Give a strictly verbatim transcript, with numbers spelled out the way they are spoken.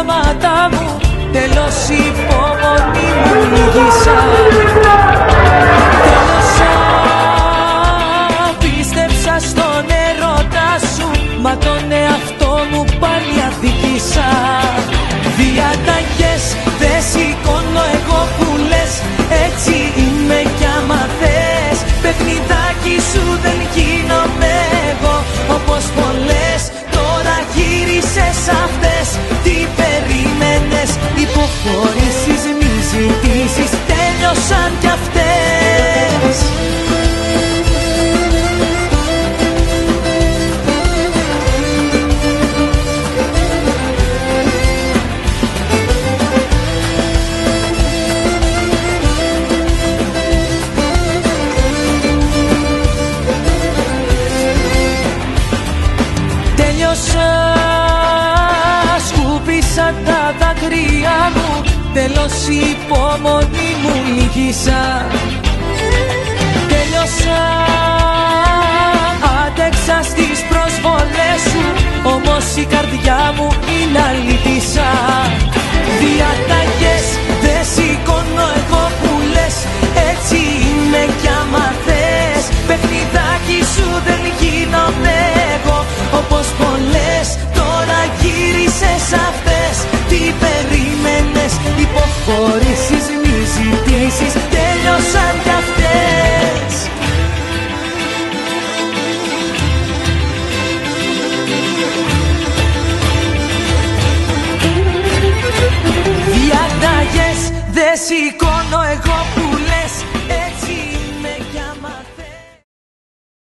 κλάματα μου, τέλος η υπομονή μου λύγησα. Τέλος πίστεψα στον έρωτα σου, μα τον εαυτό μου πάλι αδίκησα. Διαταγές δεν σηκώνω εγώ που λες, έτσι είμαι κι άμα θες. Παιχνιδάκι σου δεν γίνομαι εγώ, όπως πολλές. Τώρα γύρισες αυτές, τι περίμενες? Υποχωρήσεις, μη ζητήσεις, τέλειωσαν κι αυτές. Σκούπισα τα δάκρυα μου, τέλος η υπομονή μου λύγησα. Τέλειωσα, άντεξα στις προσβολές σου, όμως η καρδιά μου είναι αλήτησα. Διαταγές δεν σηκώνω εγώ που λες, έτσι είμαι κι άμα θες. Παιχνιδάκι σου δεν γίνομαι εγώ, όπως πολλές. Τώρα γύρισες αυτές, τι περίμενες? Υποχωρήσεις, μη ζητήσεις, τέλειωσαν κι αυτές. Διαταγές δεν σηκώνω εγώ που